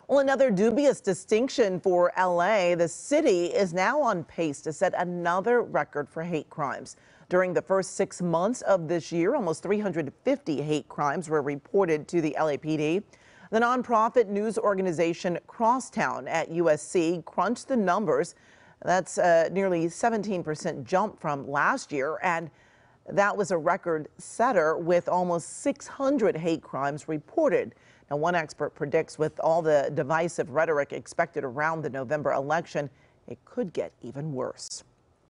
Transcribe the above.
Well, another dubious distinction for LA. The city is now on pace to set another record for hate crimes. During the first 6 months of this year, almost 350 hate crimes were reported to the LAPD. The nonprofit news organization Crosstown at USC crunched the numbers. That's nearly 17% jump from last year, and that was a record setter with almost 600 hate crimes reported. Now, one expert predicts with all the divisive rhetoric expected around the November election, it could get even worse.